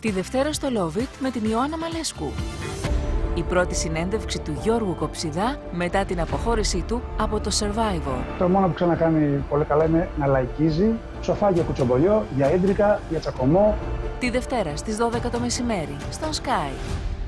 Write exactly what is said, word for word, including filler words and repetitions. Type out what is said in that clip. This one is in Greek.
Τη Δευτέρα στο Love It με την Ιωάννα Μαλέσκου. Η πρώτη συνέντευξη του Γιώργου Κοψιδά μετά την αποχώρησή του από το Survivor. Το μόνο που ξανακάνει πολύ καλά είναι να λαϊκίζει, σοφά για κουτσομπολιό, για ίντρικα, για τσακωμό. Τη Δευτέρα στις δώδεκα το μεσημέρι, στον Sky.